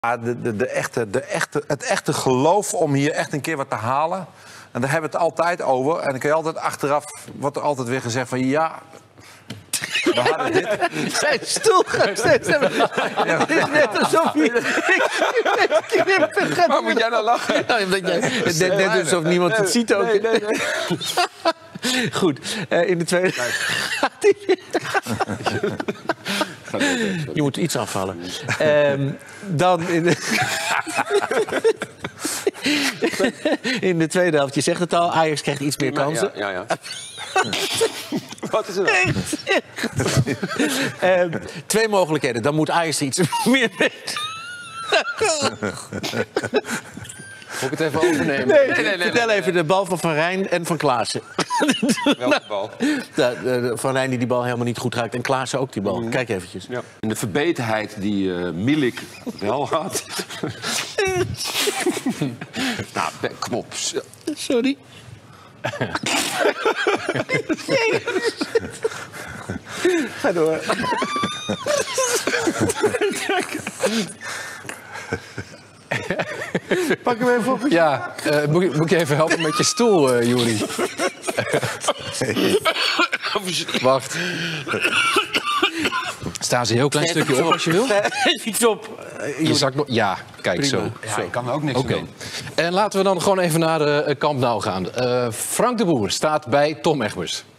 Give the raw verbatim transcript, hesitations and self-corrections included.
De, de, de echte, de echte, het echte geloof om hier echt een keer wat te halen. En daar hebben we het altijd over. En dan kun je altijd achteraf, wordt er altijd weer gezegd van ja, we hadden dit. Zijn stoel gaat steeds. Het is net alsof je knippen gaat. Waar moet jij nou lachen? Nou, omdat jij, het net, net alsof niemand het ziet ook. Nee, nee, nee. Goed, uh, in de tweede... Je moet iets afvallen. Um, dan in de... in de tweede helft, je zegt het al, Ajax krijgt iets meer kansen. Ja, ja, ja. Wat is er dan? um, twee mogelijkheden, dan moet Ajax er iets meer weten. Moet ik het even overnemen? Nee, nee, nee, nee, vertel nee, even de bal van Van Rijn en van Klaassen. Welke bal? De, de, Van Rijn die die bal helemaal niet goed raakt en Klaassen ook die bal. Mm. Kijk eventjes. Ja. En de verbetenheid die uh, Milik wel had. Nou, kom op. Sorry. Ga door. Pak hem even op. Ja, uh, moet, ik, moet je even helpen met je stoel, uh, Juri? Wacht. Staan ze een heel klein Net stukje op, op als je wil? Iets op. Uh, je zak nog... Ja, kijk Prima. zo. Ja, ik kan er ook niks Oké. doen. En laten we dan gewoon even naar de uh, Camp Nou gaan. Uh, Frank de Boer staat bij Tom Egbers.